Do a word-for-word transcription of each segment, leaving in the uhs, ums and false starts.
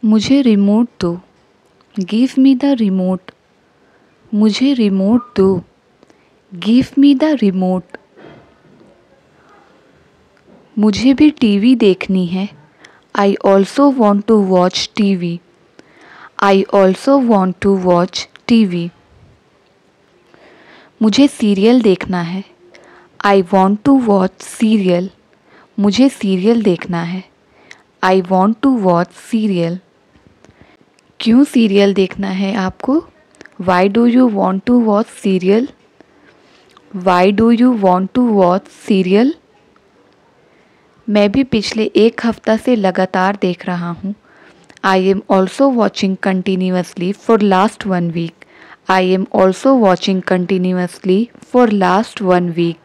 मुझे रिमोट दो। Give me the remote. मुझे रिमोट दो। Give me the remote. मुझे भी टीवी देखनी है। I also want to watch TV. I also want to watch TV. मुझे सीरियल देखना है। I want to watch serial. मुझे सीरियल देखना है। I want to watch serial. क्यों सीरियल देखना है आपको? Why do you want to watch serial? Why do you want to watch serial? मैं भी पिछले एक हफ्ता से लगातार देख रहा हूँ। I am also watching continuously for last one week. I am also watching continuously for last one week.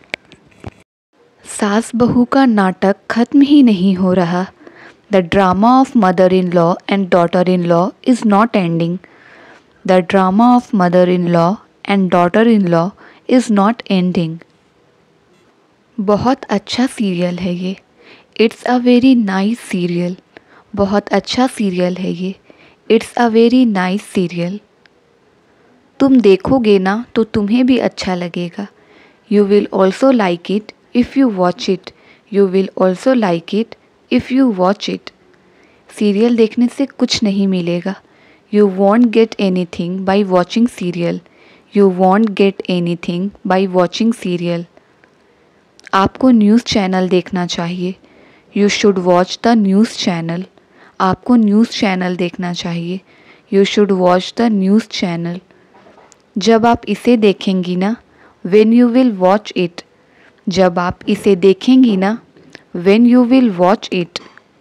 सास बहू का नाटक खत्म ही नहीं हो रहा। The drama of mother in law and daughter in law is not ending. The drama of mother in law and daughter in law is not ending. बहुत अच्छा सीरियल है ये। It's a very nice serial. बहुत अच्छा serial है ये। It's a very nice serial. तुम देखोगे ना तो तुम्हें भी अच्छा लगेगा। You will also like it if you watch it. You will also like it if you watch it. Serial देखने से कुछ नहीं मिलेगा। You won't get anything by watching serial. You won't get anything by watching serial. आपको news channel देखना चाहिए। You should watch the news channel. आपको news channel देखना चाहिए। You should watch the news channel. जब आप इसे देखेंगी ना, when you will watch it. जब आप इसे देखेंगी ना, when you will watch it,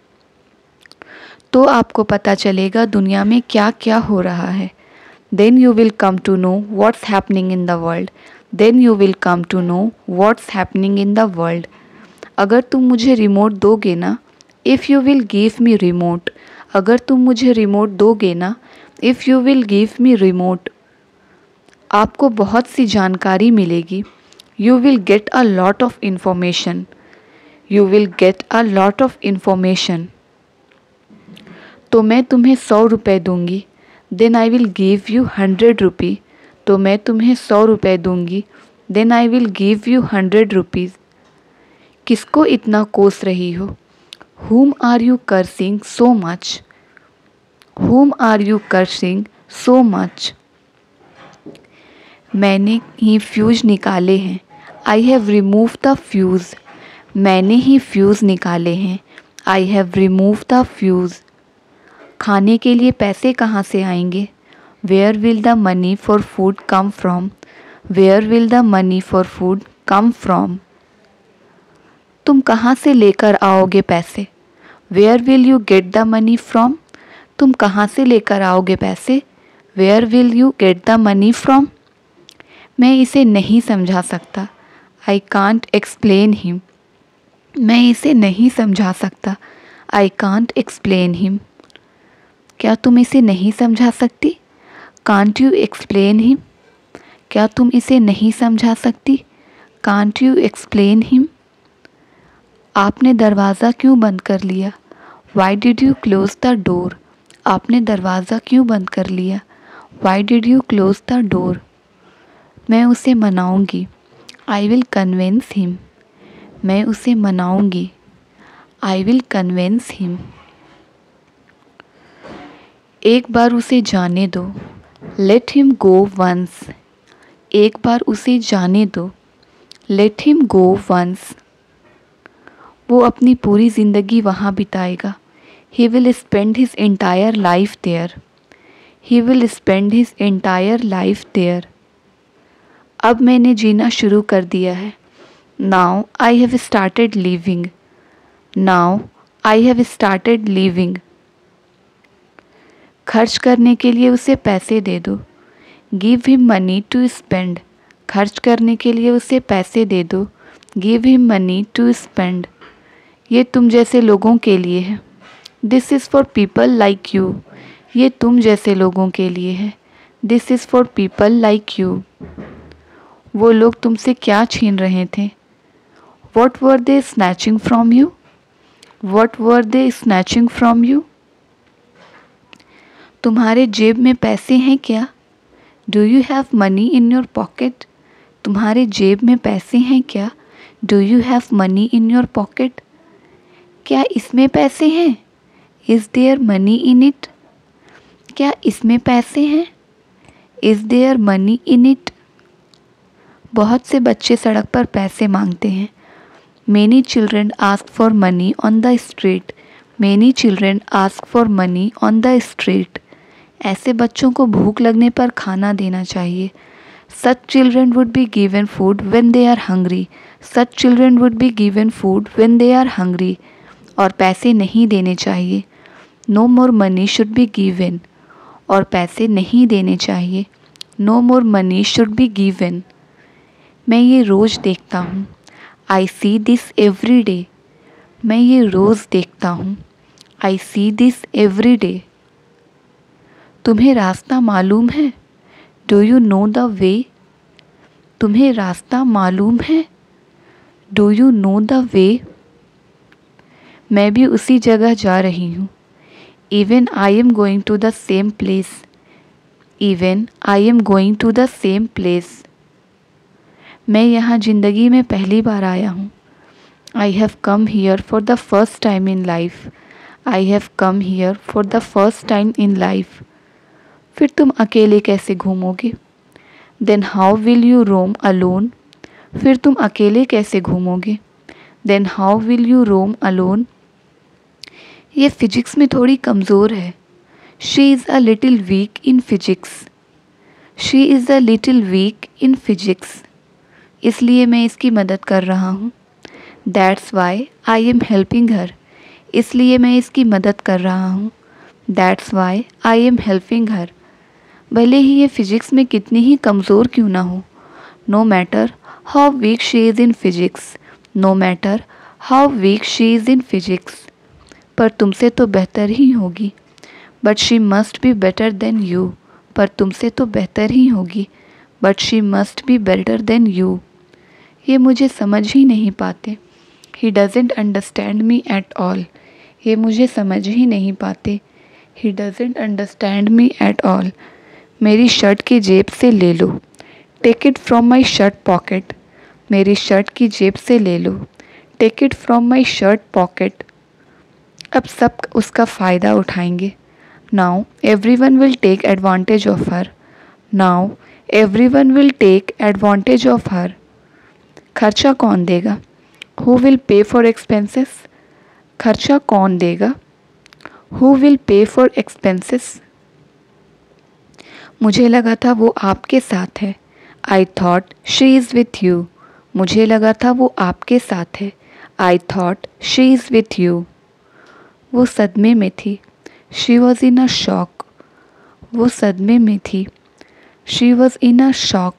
तो आपको पता चलेगा दुनिया में क्या क्या हो रहा है। Then you will come to know what's happening in the world. Then you will come to know what's happening in the world. अगर तुम मुझे रिमोट दोगे ना, if you will give me remote. अगर तुम मुझे रिमोट दोगे ना, if you will give me remote, आपको बहुत सी जानकारी मिलेगी। You will get a lot of information. You will get a lot of information. तो मैं तुम्हें सौ रुपये दूंगी। Then I will give you hundred rupee. तो मैं तुम्हें सौ रुपये दूंगी। Then I will give you hundred rupees. किसको इतना कोस रही हो? Whom are you cursing so much? Whom are you cursing so much? मैंने ही फ्यूज़ निकाले हैं। I have removed the fuse. मैंने ही फ्यूज़ निकाले हैं। I have removed the fuse. खाने के लिए पैसे कहाँ से आएंगे? Where will the money for food come from? Where will the money for food come from? तुम कहाँ से लेकर आओगे पैसे? Where will you get the money from? तुम कहाँ से लेकर आओगे पैसे? Where will you get the money from? मैं इसे नहीं समझा सकता। I can't explain him. मैं इसे नहीं समझा सकता। I can't explain him. क्या तुम इसे नहीं समझा सकती? Can't you explain him? क्या तुम इसे नहीं समझा सकती? Can't you explain him? आपने दरवाज़ा क्यों बंद कर लिया? Why did you close the door? आपने दरवाज़ा क्यों बंद कर लिया? Why did you close the door? मैं उसे मनाऊंगी। I will convince him. मैं उसे मनाऊंगी। I will convince him. एक बार उसे जाने दो। Let him go once. एक बार उसे जाने दो। Let him go once. वो अपनी पूरी ज़िंदगी वहाँ बिताएगा। He will spend his entire life there. He will spend his entire life there. अब मैंने जीना शुरू कर दिया है। Now I have started living. Now I have started living. खर्च करने के लिए उसे पैसे दे दो। Give him money to spend. खर्च करने के लिए उसे पैसे दे दो। Give him money to spend. ये तुम जैसे लोगों के लिए है। This is for people like you. ये तुम जैसे लोगों के लिए है। This is for people like you. वो लोग तुमसे क्या छीन रहे थे? What were they snatching from you? What were they snatching from you? तुम्हारे जेब में पैसे हैं क्या? Do you have money in your pocket? तुम्हारे जेब में पैसे हैं क्या? Do you have money in your pocket? क्या इसमें पैसे हैं? Is there money in it? क्या इसमें पैसे हैं? Is there money in it? बहुत से बच्चे सड़क पर पैसे मांगते हैं। Many children ask for money on the street. Many children ask for money on the street. ऐसे बच्चों को भूख लगने पर खाना देना चाहिए। Such children would be given food when they are hungry. Such children would be given food when they are hungry. और पैसे नहीं देने चाहिए। No more money should be given. और पैसे नहीं देने चाहिए। No more money should be given. मैं ये रोज़ देखता हूँ। I see this every day. मैं ये रोज़ देखता हूँ। I see this every day. तुम्हें रास्ता मालूम है? Do you know the way? तुम्हें रास्ता मालूम है? Do you know the way? मैं भी उसी जगह जा रही हूँ। Even I am going to the same place. Even I am going to the same place. मैं यहाँ ज़िंदगी में पहली बार आया हूँ। I have come here for the first time in life. I have come here for the first time in life. फिर तुम अकेले कैसे घूमोगे? Then how will you roam alone? फिर तुम अकेले कैसे घूमोगे? Then how will you roam alone? ये फिजिक्स में थोड़ी कमज़ोर है। She is a little weak in physics. She is a little weak in physics. इसलिए मैं इसकी मदद कर रहा हूँ। That's why I am helping her. इसलिए मैं इसकी मदद कर रहा हूँ। That's why I am helping her. भले ही ये फिजिक्स में कितनी ही कमज़ोर क्यों ना हो। No matter how weak she is in physics. No matter how weak she is in physics. पर तुमसे तो बेहतर ही होगी। But she must be better than you. पर तुमसे तो बेहतर ही होगी। But she must be better than you. ये मुझे समझ ही नहीं पाते। He doesn't understand me at all. ये मुझे समझ ही नहीं पाते। He doesn't understand me at all. मेरी शर्ट की जेब से ले लो। Take it from my shirt pocket. मेरी शर्ट की जेब से ले लो। Take it from my shirt pocket. अब सब उसका फ़ायदा उठाएंगे। Now everyone will take advantage of her. Now everyone will take advantage of her. खर्चा कौन देगा? Who will pay for expenses? खर्चा कौन देगा? Who will pay for expenses? मुझे लगा था वो आपके साथ है। I thought she is with you. मुझे लगा था वो आपके साथ है। I thought she is with you. वो सदमे में थी। She was in a shock. वो सदमे में थी। She was in a shock.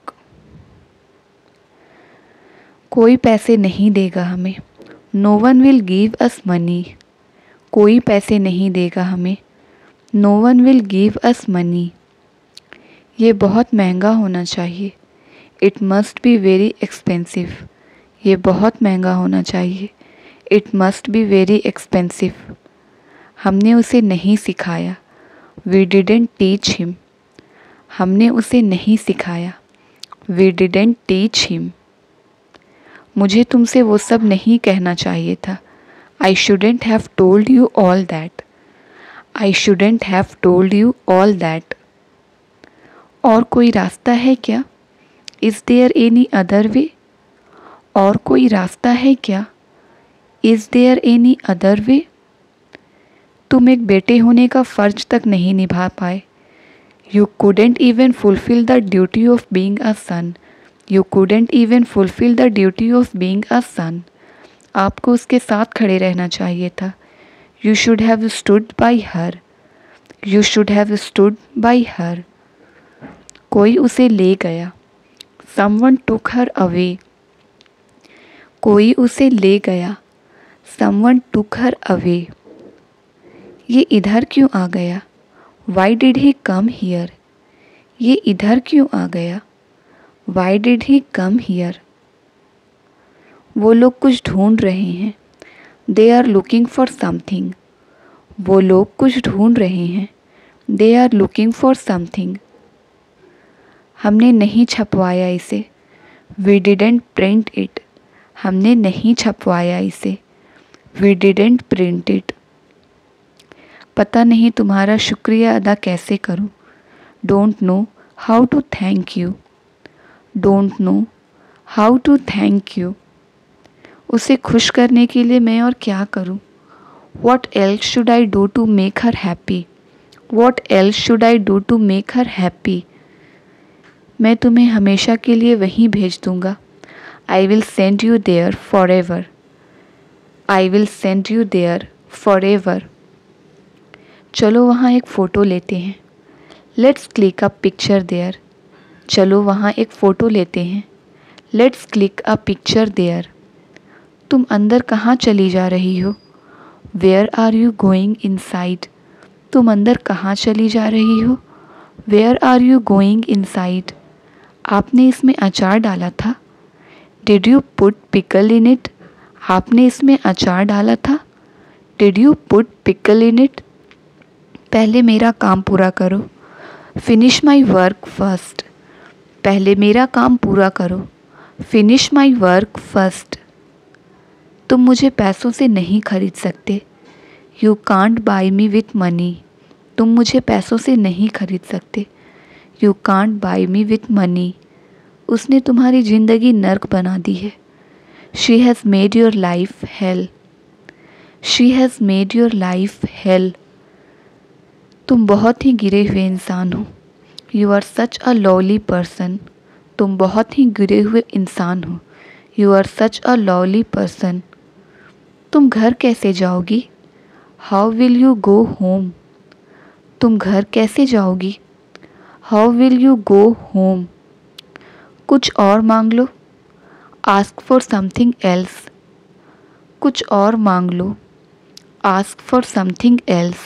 कोई पैसे नहीं देगा हमें। No one will give us money. कोई पैसे नहीं देगा हमें। No one will give us money. ये बहुत महंगा होना चाहिए। It must be very expensive. ये बहुत महंगा होना चाहिए। It must be very expensive. हमने उसे नहीं सिखाया। We didn't teach him. हमने उसे नहीं सिखाया। We didn't teach him. मुझे तुमसे वो सब नहीं कहना चाहिए था। I shouldn't have told you all that. I shouldn't have told you all that. और कोई रास्ता है क्या? Is there any other way? और कोई रास्ता है क्या? Is there any other way? तुम एक बेटे होने का फ़र्ज तक नहीं निभा पाए। You couldn't even fulfill the duty of being a son. You couldn't even fulfill the duty of being a son. आपको उसके साथ खड़े रहना चाहिए था। You should have stood by her. You should have stood by her. कोई उसे ले गया। Someone took her away. कोई उसे ले गया। Someone took her away. ये इधर क्यों आ गया? Why did he come here? ये इधर क्यों आ गया? Why did he come here? वो लोग कुछ ढूंढ रहे हैं। They are looking for something. वो लोग कुछ ढूंढ रहे हैं। They are looking for something. हमने नहीं छपवाया इसे। We didn't print it. हमने नहीं छपवाया इसे। We didn't print it. पता नहीं तुम्हारा शुक्रिया अदा कैसे करूं। Don't know how to thank you. Don't know how to thank you. उसे खुश करने के लिए मैं और क्या करूं। What else should I do to make her happy. What else should I do to make her happy. मैं तुम्हें हमेशा के लिए वहीं भेज दूंगा। I will send you there forever. I will send you there forever. चलो वहाँ एक फ़ोटो लेते हैं। Let's click a picture there. चलो वहाँ एक फ़ोटो लेते हैं। Let's click a picture there. तुम अंदर कहाँ चली जा रही हो। Where are you going inside. तुम अंदर कहाँ चली जा रही हो। Where are you going inside. आपने इसमें अचार डाला था। Did you put pickle in it. आपने इसमें अचार डाला था। Did you put pickle in it. पहले मेरा काम पूरा करो। Finish my work first. पहले मेरा काम पूरा करो। Finish my work first. तुम मुझे पैसों से नहीं खरीद सकते। You can't buy me with money. तुम मुझे पैसों से नहीं खरीद सकते। You can't buy me with money. उसने तुम्हारी ज़िंदगी नर्क बना दी है। She has made your life hell. She has made your life hell. तुम बहुत ही गिरे हुए इंसान हो। You are such a lovely person. तुम बहुत ही गिरे हुए इंसान हो। You are such a lovely person. तुम घर कैसे जाओगी। How will you go home. तुम घर कैसे जाओगी। How will you go home. कुछ और मांग लो। Ask for something else. कुछ और मांग लो। Ask for something else.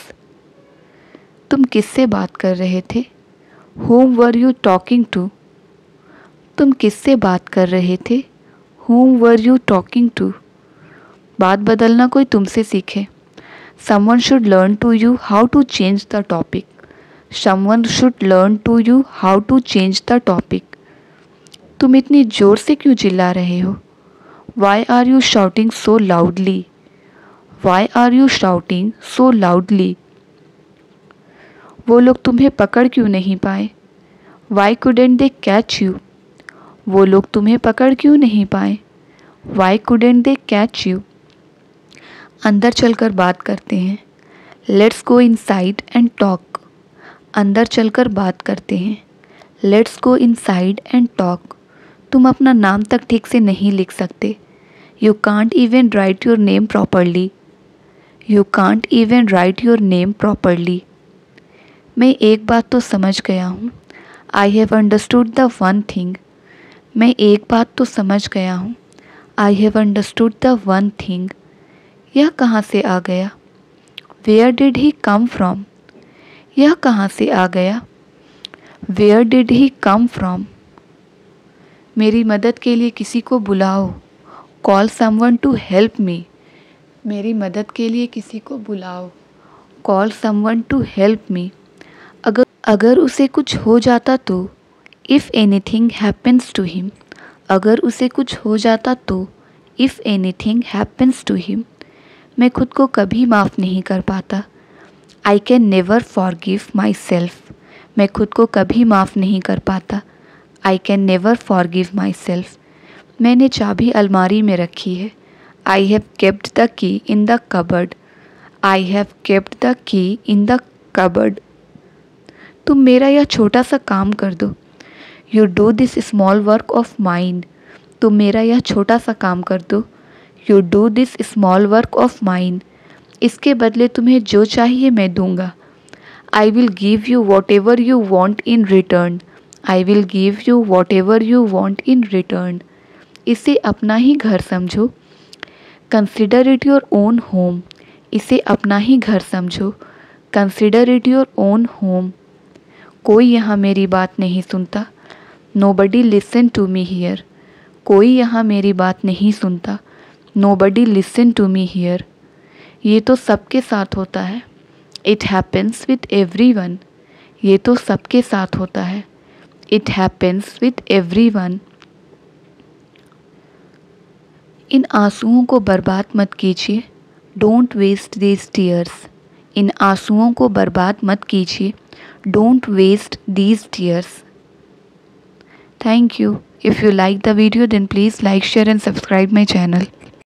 तुम किससे बात कर रहे थे। Whom were you talking to. तुम किससे बात कर रहे थे। Whom were you talking to. बात बदलना कोई तुमसे सीखे। Someone should learn to you how to change the topic. Someone should learn to you how to change the topic. तुम इतनी ज़ोर से क्यों चिल्ला रहे हो। Why are you shouting so loudly. Why are you shouting so loudly. वो लोग तुम्हें पकड़ क्यों नहीं पाए। Why couldn't they catch you. वो लोग तुम्हें पकड़ क्यों नहीं पाए। Why couldn't they catch you. अंदर चलकर बात करते हैं। Let's go inside and talk. अंदर चलकर बात करते हैं। Let's go inside and talk. तुम अपना नाम तक ठीक से नहीं लिख सकते। You can't even write your name properly. You can't even write your name properly. मैं एक बात तो समझ गया हूँ। I have understood the one thing. मैं एक बात तो समझ गया हूँ। I have understood the one thing. यह कहाँ से आ गया। Where did he come from. यह कहाँ से आ गया। Where did he come from. मेरी मदद के लिए किसी को बुलाओ। Call someone to help me. मेरी मदद के लिए किसी को बुलाओ। Call someone to help me. अगर अगर उसे कुछ हो जाता तो। If anything happens to him. अगर उसे कुछ हो जाता तो। If anything happens to him. मैं खुद को कभी माफ़ नहीं कर पाता। I can never forgive myself. मैं खुद को कभी माफ़ नहीं कर पाता। I can never forgive myself. मैंने चाबी अलमारी में रखी है। आई have kept the key in the cupboard. I have kept the key in the cupboard. तुम मेरा यह छोटा सा काम कर दो। You do this small work of mind. तुम मेरा यह छोटा सा काम कर दो। You do this small work of mind. इसके बदले तुम्हें जो चाहिए मैं दूंगा। I will give you whatever you want in return. I will give you whatever you want in return. इसे अपना ही घर समझो। Consider it your own home. इसे अपना ही घर समझो। Consider it your own home. कोई यहाँ मेरी बात नहीं सुनता। Nobody listen to me here. कोई यहाँ मेरी बात नहीं सुनता। Nobody listen to me here. ये तो सबके साथ होता है। It happens with everyone. ये तो सबके साथ होता है। It happens with everyone. इन आंसुओं को बर्बाद मत कीजिए। Don't waste these tears. इन आंसुओं को बर्बाद मत कीजिए। Don't waste these tears. Thank you. If you like the video, then please like, share and subscribe my channel.